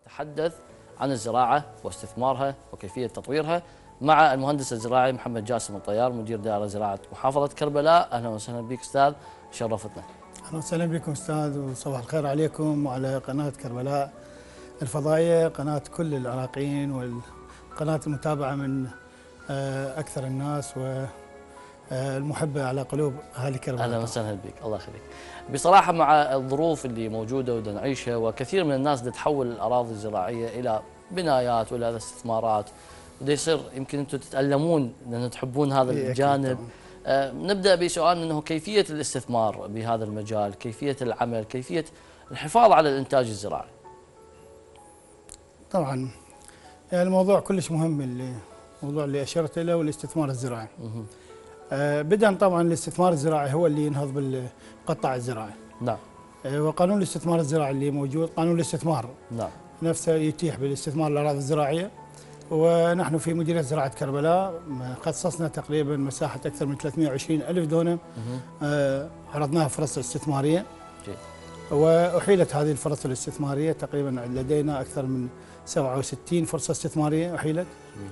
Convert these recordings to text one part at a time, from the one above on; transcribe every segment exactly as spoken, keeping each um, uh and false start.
نتحدث عن الزراعة واستثمارها وكيفية تطويرها مع المهندس الزراعي محمد جاسم الطيار مدير دائرة زراعة محافظة كربلاء. أهلا وسهلا بك أستاذ، شرفتنا. أهلا وسهلا بكم أستاذ، وصباح الخير عليكم وعلى قناة كربلاء الفضائية، قناة كل العراقيين والقناة المتابعة من أكثر الناس والمحبة على قلوب أهالي كربلاء. أهلا وسهلا بك، الله يخليك. بصراحة مع الظروف اللي موجودة ودنا نعيشها، وكثير من الناس بدها تحول الأراضي الزراعية إلى بنايات وإلى استثمارات، وده يصير يمكن أنتم تتألمون لأن تحبون هذا الجانب. آه نبدأ بسؤال أنه كيفية الاستثمار بهذا المجال، كيفية العمل، كيفية الحفاظ على الإنتاج الزراعي. طبعا يعني الموضوع كلش مهم، اللي الموضوع اللي أشرت له والاستثمار الزراعي. آه بدءا طبعا الاستثمار الزراعي هو اللي ينهض بالقطاع الزراعي. نعم. آه وقانون الاستثمار الزراعي اللي موجود، قانون الاستثمار نعم نفسه يتيح بالاستثمار الأراضي الزراعية. ونحن في مديرية زراعة كربلاء خصصنا تقريبا مساحة أكثر من ثلاثمئة وعشرين ألف دونم، آه عرضناها فرص استثمارية. جيد. وأحيلت هذه الفرص الاستثمارية، تقريبا لدينا أكثر من سبعة وستين فرصة استثمارية أحيلت.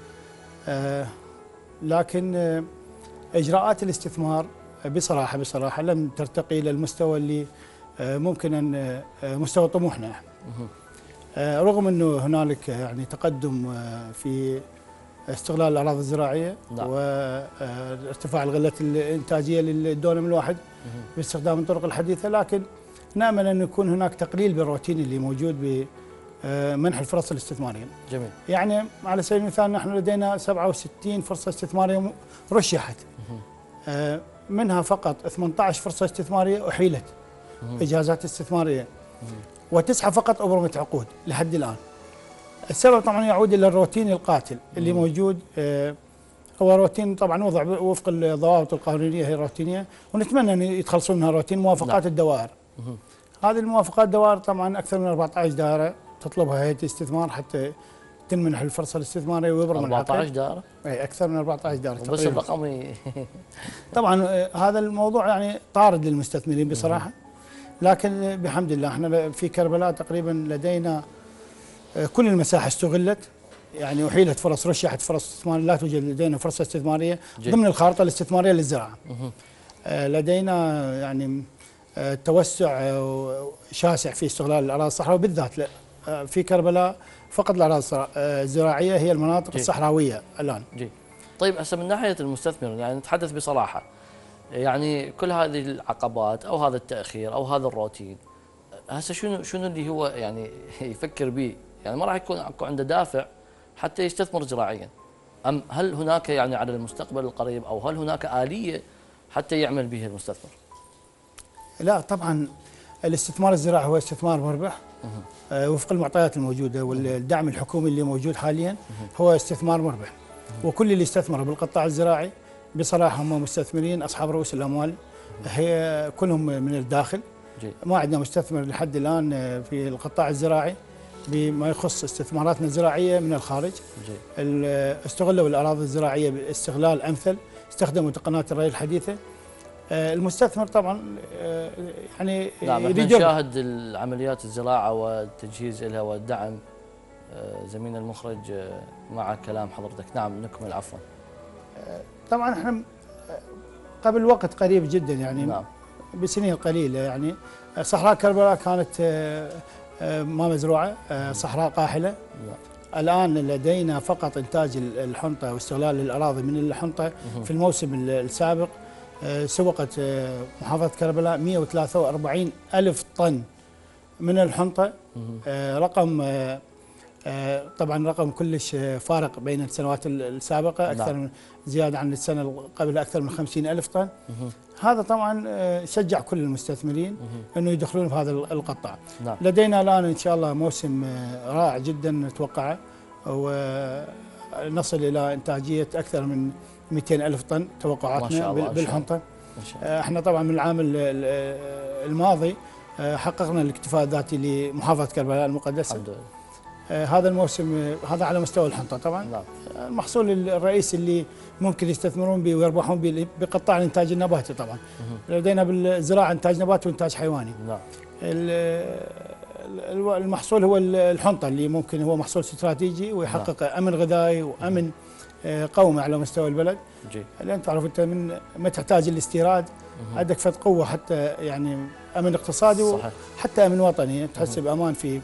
آه لكن آه إجراءات الاستثمار بصراحة بصراحة لم ترتقي إلى المستوى اللي آه ممكن أن آه مستوى طموحنا احنا. رغم أنه هنالك يعني تقدم في استغلال الأراضي الزراعية. نعم. وارتفاع الغلة الإنتاجية للدونم الواحد باستخدام الطرق الحديثة، لكن نأمل أن يكون هناك تقليل بالروتين اللي موجود بمنح الفرص الاستثمارية. جميل. يعني على سبيل المثال نحن لدينا سبعة وستين فرصة استثمارية رشحت، منها فقط ثمانية عشر فرصة استثمارية أحيلت إجازات استثمارية، وتسعة فقط أبرمت عقود لحد الآن. السبب طبعا يعود إلى الروتين القاتل اللي مم. موجود. آه هو روتين طبعا وضع وفق الضوابط القانونية، هي روتينية، ونتمنى أن يتخلصون منها روتين موافقات. لا. الدوائر. مم. هذه الموافقات الدوائر طبعا أكثر من أربعة عشر دائرة تطلبها هيئة الاستثمار حتى تنمنح الفرصة الاستثمارية ويبرم العقد. أربعة عشر دائرة؟ أي أكثر من أربعة عشر دائرة بس الرقم طبعا آه هذا الموضوع يعني طارد للمستثمرين بصراحة. مم. لكن بحمد الله احنا في كربلاء تقريبا لدينا كل المساحه استغلت، يعني احيلت فرص، رشحت فرص استثماريه، لا توجد لدينا فرصه استثماريه جي. ضمن الخارطه الاستثماريه للزراعه. لدينا يعني توسع شاسع في استغلال الاراضي الصحراويه، بالذات في كربلاء فقط الاراضي الزراعيه هي المناطق جي. الصحراويه الان. جي. طيب هسه من ناحيه المستثمر، يعني نتحدث بصراحه، يعني كل هذه العقبات او هذا التاخير او هذا الروتين، هسه شنو شنو اللي هو يعني يفكر به؟ يعني ما راح يكون عنده دافع حتى يستثمر زراعيا، ام هل هناك يعني على المستقبل القريب او هل هناك آلية حتى يعمل به المستثمر؟ لا طبعا الاستثمار الزراعي هو استثمار مربح آه وفق المعطيات الموجوده والدعم الحكومي اللي موجود حاليا هو استثمار مربح. وكل اللي استثمر بالقطاع الزراعي بصراحه هم مستثمرين اصحاب رؤوس الاموال، هي كلهم من الداخل. جي. ما عندنا مستثمر لحد الان في القطاع الزراعي بما يخص استثماراتنا الزراعيه من الخارج. جي. استغلوا الاراضي الزراعيه باستغلال امثل، استخدموا تقنيات الري الحديثه. المستثمر طبعا يعني نعم احنا نشاهد العمليات الزراعه والتجهيز لها والدعم. زميلنا المخرج مع كلام حضرتك. نعم نكمل عفوا. طبعا احنا قبل وقت قريب جدا يعني نعم. بسنين قليله يعني صحراء كربلاء كانت ما مزروعه، صحراء قاحله. لا. الان لدينا فقط انتاج الحنطه واستغلال الاراضي من الحنطه. في الموسم السابق سوقت محافظه كربلاء مئة وثلاثة وأربعين ألف طن من الحنطه، رقم طبعا رقم كلش فارق بين السنوات السابقه، اكثر من زياده عن السنه قبل اكثر من خمسين ألف طن. هذا طبعا شجع كل المستثمرين انه يدخلون في هذا القطاع. نعم. لدينا الان ان شاء الله موسم رائع جدا نتوقعه، ونصل الى انتاجيه اكثر من مئتين ألف طن توقعاتنا بالحنطه. احنا طبعا من العام الماضي حققنا الاكتفاء الذاتي لمحافظه كربلاء المقدسه. الحمد لله. آه هذا الموسم آه هذا على مستوى الحنطه طبعا. نعم. آه المحصول الرئيسي اللي ممكن يستثمرون به ويربحون به بقطاع الانتاج النباتي طبعا. لدينا بالزراعه انتاج نباتي وانتاج حيواني. نعم. المحصول هو الحنطة اللي ممكن هو محصول استراتيجي ويحقق نعم. أمن غذائي وأمن قومي على مستوى البلد. جي. لأن تعرف أنت من ما تحتاج الاستيراد عندك فد قوة حتى يعني أمن اقتصادي وحتى أمن وطني تحس بأمان فيه.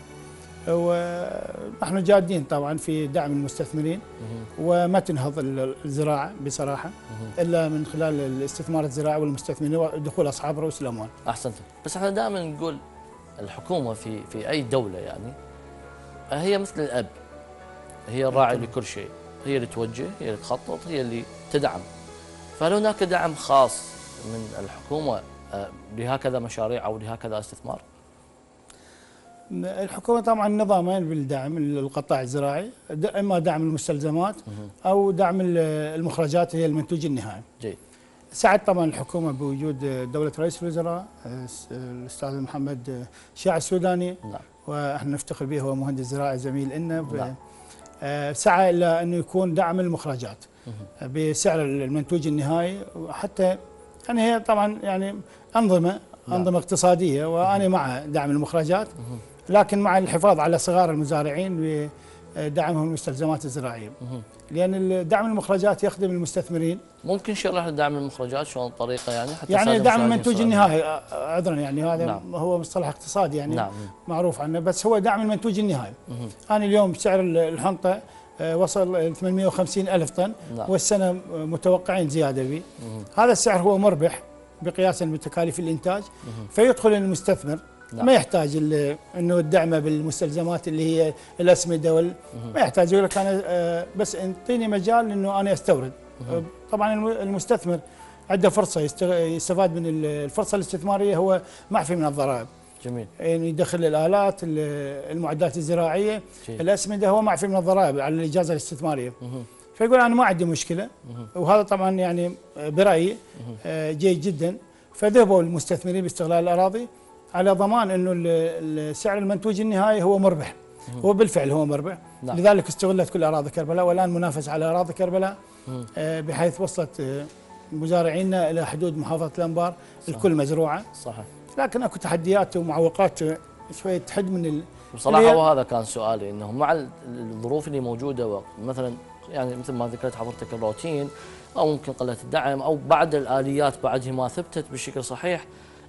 ونحن جادين طبعا في دعم المستثمرين وما تنهض الزراعة بصراحة إلا من خلال الاستثمار الزراعي والمستثمرين ودخول أصحاب رؤوس الأموال. أحسنت. بس احنا دائما نقول الحكومة في في أي دولة يعني هي مثل الأب، هي الراعي لكل شيء، هي اللي توجه، هي اللي تخطط، هي اللي تدعم. فهل هناك دعم خاص من الحكومة لهكذا مشاريع أو لهكذا استثمار؟ الحكومة طبعا نظامين بالدعم القطاع الزراعي، إما دعم المستلزمات أو دعم المخرجات هي المنتوج النهائي. جيد. ساعد طبعا الحكومة بوجود دولة رئيس الوزراء الأستاذ محمد شاع السوداني. نعم. ونحن نفتخر به، هو مهندس زراعي زميل لنا. نعم. سعى إلى أنه يكون دعم المخرجات بسعر المنتوج النهائي، وحتى يعني هي طبعا يعني أنظمة أنظمة اقتصادية، وأنا مع دعم المخرجات لكن مع الحفاظ على صغار المزارعين بدعمهم المستلزمات الزراعية، لأن دعم المخرجات يخدم المستثمرين. ممكن شرح دعم المخرجات شلون الطريقة يعني حتى يعني دعم المنتوج النهائي عذرا يعني هذا نعم. هو مصطلح اقتصادي يعني نعم. معروف عنه، بس هو دعم المنتوج النهائي. أنا اليوم سعر الحنطة وصل ثمانمئة وخمسين ألف طن نعم. والسنة متوقعين زيادة به. هذا السعر هو مربح بقياسا بتكاليف الإنتاج، فيدخل المستثمر نعم. ما يحتاج انه الدعمه بالمستلزمات اللي هي الاسمده وال... ما يحتاج، يقول لك انا بس انطيني مجال انه انا استورد. طبعا المستثمر عنده فرصه يستفاد من الفرصه الاستثماريه، هو معفي من الضرائب. جميل. يعني يدخل الالات المعدات الزراعيه جميل. الاسمده هو معفي من الضرائب على الاجازه الاستثماريه. فيقول انا ما عندي مشكله، وهذا طبعا يعني برايي جيد جدا. فذهبوا المستثمرين باستغلال الاراضي على ضمان انه السعر المنتوج النهائي هو مربح، وبالفعل هو مربح. نعم. لذلك استغلت كل اراضي كربلاء، والان منافس على اراضي كربلاء بحيث وصلت مزارعينا الى حدود محافظه الانبار الكل مزروعه. صحيح. لكن اكو تحديات ومعوقات شويه تحد من ال... بصراحه وهذا كان سؤالي، انه مع الظروف اللي موجوده مثلا يعني مثل ما ذكرت حضرتك الروتين او ممكن قله الدعم او بعض الاليات بعدها ما ثبتت بشكل صحيح،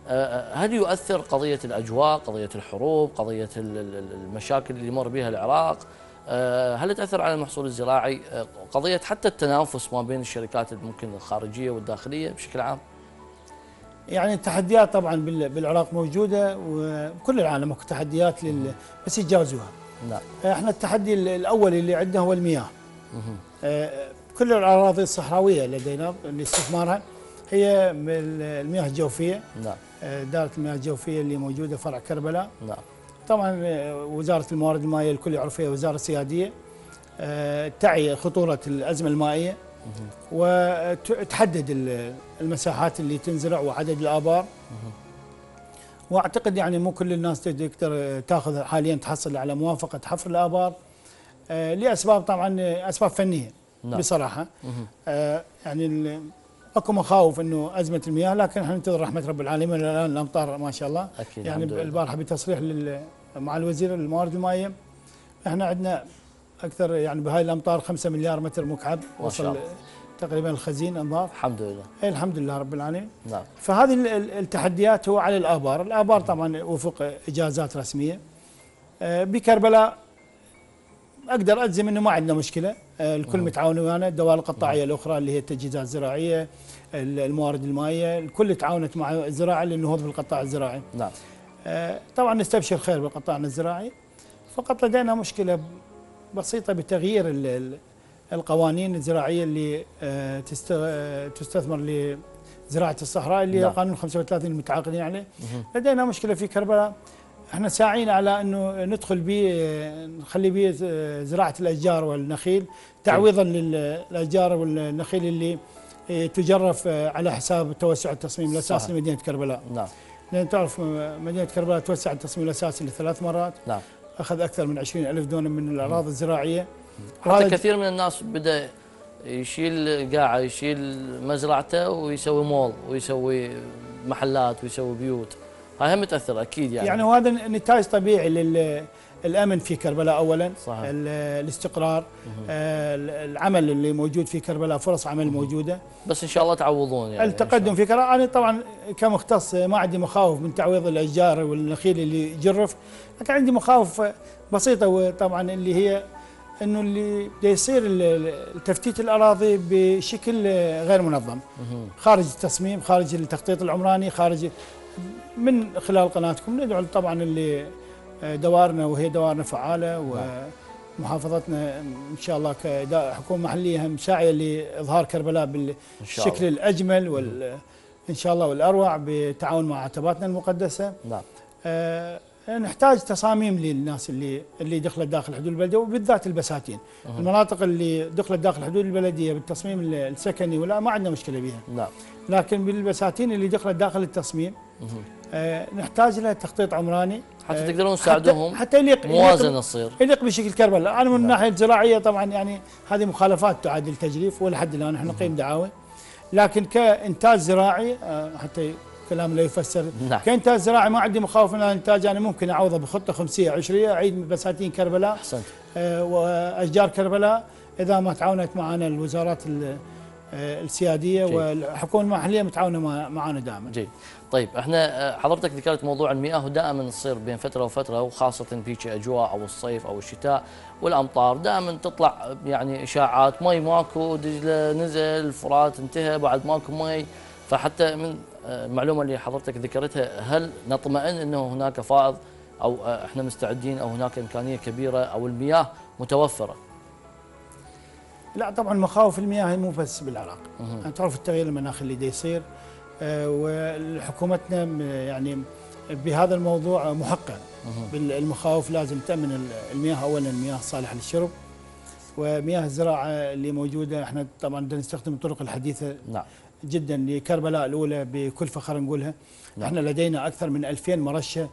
هل يؤثر قضية الأجواء، قضية الحروب، قضية المشاكل اللي يمر بها العراق، هل تأثر على المحصول الزراعي، قضية حتى التنافس ما بين الشركات ممكن الخارجية والداخلية بشكل عام؟ يعني التحديات طبعا بالعراق موجودة، وكل العالم اكو تحديات لل... بس يتجاوزوها. نعم. احنا التحدي الأول اللي عندنا هو المياه. كل الأراضي الصحراوية لدينا لاستثمارها هي المياه الجوفية. نعم. دائرة المياه الجوفية اللي موجودة فرع كربلاء. نعم. طبعا وزارة الموارد المائية الكل يعرفها وزارة سيادية، تعي خطورة الأزمة المائية وتحدد المساحات اللي تنزرع وعدد الآبار. واعتقد يعني مو كل الناس تقدر تاخذ حاليا تحصل على موافقة حفر الآبار لأسباب طبعا أسباب فنية. نعم. بصراحة يعني اكو مخاوف انه ازمه المياه، لكن احنا ننتظر رحمه رب العالمين. الان الامطار ما شاء الله أكيد يعني البارحه بتصريح مع الوزير الموارد المائيه احنا عندنا اكثر يعني بهاي الامطار خمسة مليار متر مكعب وصل تقريبا الخزين انظاف الحمد لله. اي الحمد لله رب العالمين. نعم. فهذه التحديات هو على الابار، الابار طبعا وفق اجازات رسميه. بكربلاء اقدر اجزم انه ما عندنا مشكله، الكل متعاون ويانا، الدوائر القطاعيه الاخرى اللي هي التجهيزات الزراعيه، الموارد المائيه، الكل تعاونت مع الزراعه للنهوض بالقطاع الزراعي. نعم. طبعا نستبشر خير بقطاعنا الزراعي، فقط لدينا مشكله بسيطه بتغيير القوانين الزراعيه اللي تستثمر لزراعه الصحراء اللي نعم. قانون خمسة وثلاثين المتعاقدين عليه. لدينا مشكله في كربلاء، احنا ساعين على انه ندخل به نخلي به زراعه الاشجار والنخيل تعويضا للاشجار والنخيل اللي تجرف على حساب توسع التصميم الاساسي لمدينه كربلاء. نعم. لان تعرف مدينه كربلاء توسع التصميم الاساسي لثلاث مرات. نعم. اخذ اكثر من عشرين ألف دونم من الاراضي الزراعيه. حتى كثير من الناس بدا يشيل قاعه، يشيل مزرعته ويسوي مول ويسوي محلات ويسوي بيوت. هاي هم متاثره اكيد يعني. يعني وهذا نتاج طبيعي للامن في كربلاء اولا. صحيح. الاستقرار، آه العمل اللي موجود في كربلاء، فرص عمل موجوده. بس ان شاء الله تعوضون يعني. التقدم في كربلاء، انا طبعا كمختص ما عندي مخاوف من تعويض الاشجار والنخيل اللي جرف، لكن عندي مخاوف بسيطه، وطبعا اللي هي انه اللي بده يصير تفتيت الاراضي بشكل غير منظم، خارج التصميم، خارج التخطيط العمراني، خارج من خلال قناتكم ندعو طبعا اللي دوارنا، وهي دوارنا فعاله، ومحافظتنا ان شاء الله كحكومه محليه هم ساعيه لاظهار كربلاء بالشكل الاجمل وال ان شاء الله والاروع، بالتعاون مع عتباتنا المقدسه. نعم. آه نحتاج تصاميم للناس اللي اللي دخلت داخل حدود البلديه، وبالذات البساتين. أه. المناطق اللي دخلت داخل حدود البلديه بالتصميم السكني ولا ما عندنا مشكله بها. نعم. لكن بالبساتين اللي دخلت داخل التصميم آه نحتاج لها تخطيط عمراني حتى آه تقدرون تساعدوهم، حتى, حتى يليق موازنه تصير يليق بشكل كربلاء. انا من الناحيه الزراعيه طبعا يعني هذه مخالفات تعادل تجريف، ولحد الان احنا نقيم دعاوى، لكن كانتاج زراعي آه حتى كلام لا يفسر. نعم. كإنتاج زراعي ما عندي مخاوف من الانتاج، انا ممكن اعوضه بخطه خمسيه عشريه، اعيد بساتين كربلاء. احسنت. آه واشجار كربلاء اذا ما تعاونت معنا الوزارات آه السياديه. جيد. والحكومه المحليه متعاونه معنا دائما. جيد. طيب احنا حضرتك ذكرت موضوع المياه، ودائما تصير بين فتره وفتره، وخاصه بهيك اجواء او الصيف او الشتاء والامطار، دائما تطلع يعني اشاعات مي ماكو، دجله نزل، الفرات انتهى بعد ماكو مي. فحتى من المعلومه اللي حضرتك ذكرتها، هل نطمئن انه هناك فائض، او احنا مستعدين، او هناك امكانيه كبيره، او المياه متوفره؟ لا طبعا مخاوف المياه مو بس بالعراق، يعني تعرف التغيير المناخي اللي دا يصير، آه وحكومتنا يعني بهذا الموضوع محققه بالمخاوف. لازم تامن المياه، اولا المياه الصالحه للشرب، ومياه الزراعه اللي موجوده. احنا طبعا بدنا نستخدم الطرق الحديثه. نعم. جدا لكربلاء الاولى بكل فخر نقولها. نعم. احنا لدينا اكثر من ألفين مرشه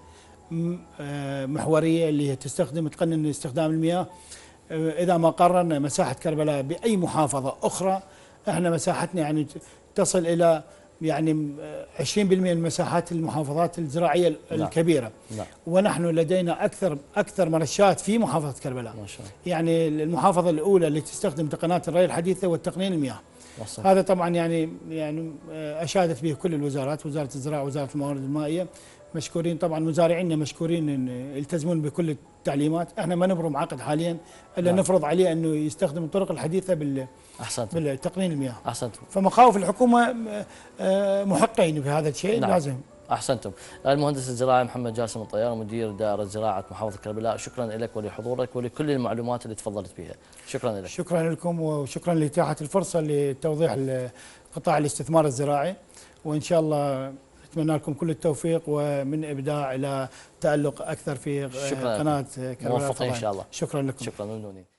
محوريه اللي هي تستخدم تقنن استخدام المياه. اذا ما قارنا مساحه كربلاء باي محافظه اخرى، احنا مساحتنا يعني تصل الى يعني عشرين بالمئة من مساحات المحافظات الزراعيه الكبيره. نعم. ونحن لدينا اكثر اكثر مرشات في محافظه كربلاء. ما شاء الله. يعني المحافظه الاولى اللي تستخدم تقنيات الري الحديثه والتقنين المياه. وصل. هذا طبعا يعني يعني اشادت به كل الوزارات، وزاره الزراعه ووزاره الموارد المائيه مشكورين. طبعا مزارعينا مشكورين ان يلتزمون بكل التعليمات. احنا ما نبرم عقد حاليا الا نعم. نفرض عليه انه يستخدم الطرق الحديثه بال احسنت بالتقنين المياه. احسنت. فمخاوف الحكومه محقين في هذا الشيء. نعم. لازم. احسنتم. المهندس الزراعي محمد جاسم الطيار، مدير دائره زراعه محافظه كربلاء، شكرا لك ولحضورك ولكل المعلومات اللي تفضلت بها. شكرا لك. شكرا لكم، وشكرا لاتاحه الفرصه لتوضيح قطاع الاستثمار الزراعي، وان شاء الله نتمنى لكم كل التوفيق، ومن ابداع الى تالق اكثر في قناه كربلاء. موفقين ان شاء الله. شكرا لكم. شكرا ممنونين.